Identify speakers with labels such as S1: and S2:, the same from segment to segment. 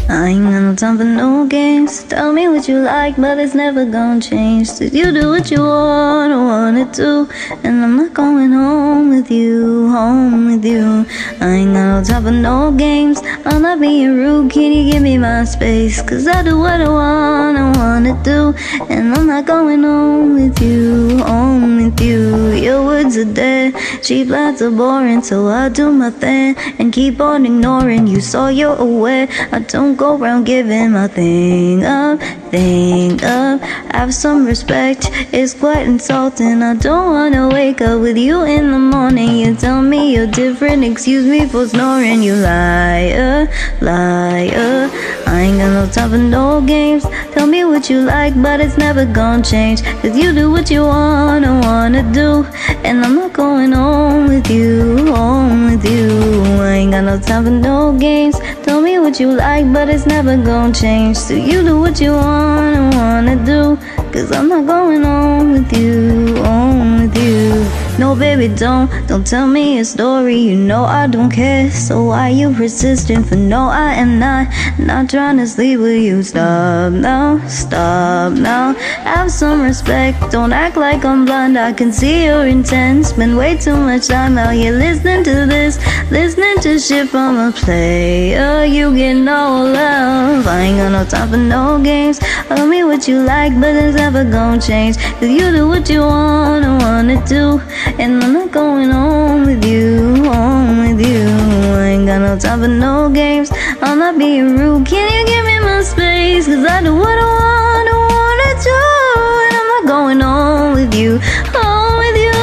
S1: I ain't got no time for no games. Tell me what you like, but it's never gonna change. So you do what you wanna do, and I'm not going home with you, home with you. I ain't got no time for no games. I'm not being rude, can you give me my space? Cause I do what I wanna do, and I'm not going home with you, home with you. Your words are dead, cheap lights are boring, so I do my thing and keep on ignoring you, so you're aware I don't go around giving my thing up. Have some respect, it's quite insulting. I don't wanna wake up with you in the morning. You tell me you're different, excuse me for snoring. You liar, liar. I ain't got no time for no games. Tell me what you like, but it's never gonna change. Cause you do what you wanna do, and I'm not going home with you, home with you. I ain't got no time for no games. Tell me what you like, but it's never gonna change. So you do what you wanna do, cause I'm not going home with you, home with you. No baby, don't tell me a story. You know I don't care, so why you persistent? For no, I am not trying to sleep with you. Stop now, stop now. Have some respect, don't act like I'm blind. I can see your intent, spend way too much time out here listening to this, listening to shit from a player. You get no love. I ain't got no time for no games. Tell me what you like, but it's never gonna change. Cause you do what you wanna do, and I'm not going home with you, home with you. I ain't got no time for no games. I'm not being rude, can you give me my space? Cause I do what I wanna do, and I'm not going home with you, home with you.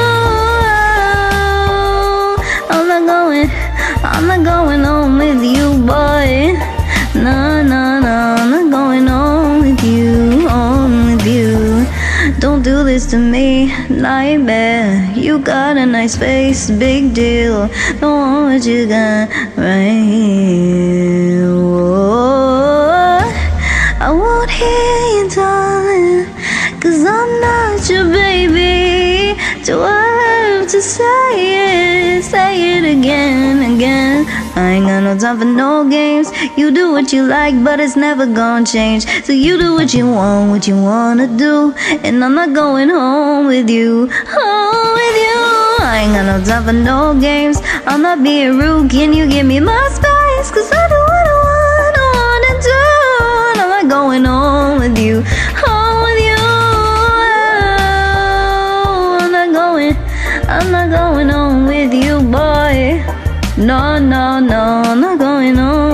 S1: I'm not going home with you, boy. No, no, no, I'm not going home with you, home with you. Don't do this to me, nightmare. You got a nice face, big deal. Don't want what you got right here. Whoa. I won't hear you, darling, cause I'm not your baby. Do I have to say it again, again? I ain't got no time for no games. You do what you like, but it's never gonna change. So you do what you wanna do, and I'm not going home with you, home with you. I ain't got no time for no games. I'm not being rude, can you give me my space? Cause I do what I wanna do, and I'm not going home with you, home with you. I'm not going home with you, boy. No, no, no, I'm not going home.